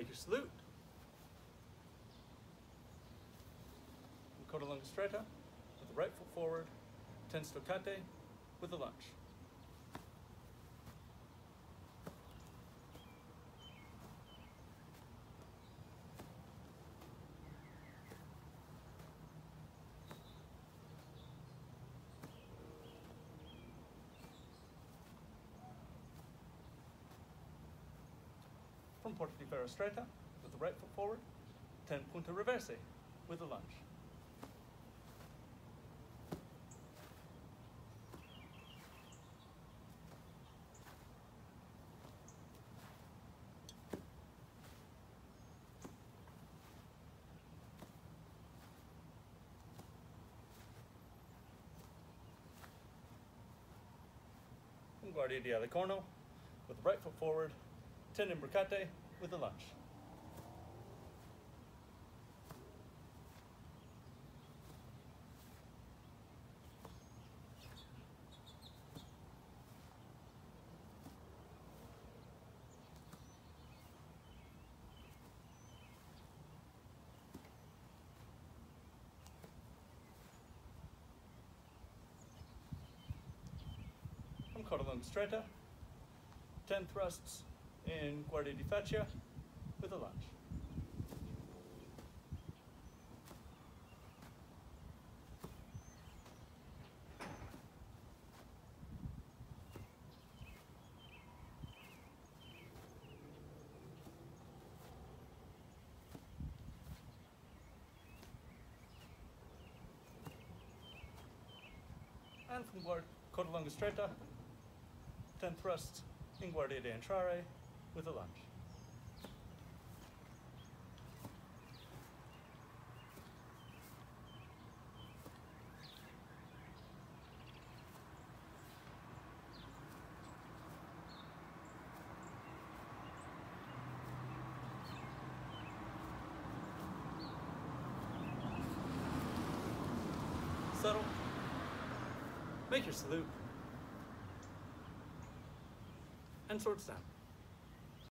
Make your salute. Coda lunge straighta with the right foot forward. 10 stoccate with the lunge. From porta di ferro straighta with the right foot forward. 10 punta reversi with the lunge. Guardia di alicorno with the right foot forward, 10 imbricate with the lunge. Coda lunge straighta, 10 thrusts in guardia di faccia with a lunge. And from coda lunge straighta, 10 thrusts in guardia di entrare with a lunge. Settle. Make your salute. And sword stand.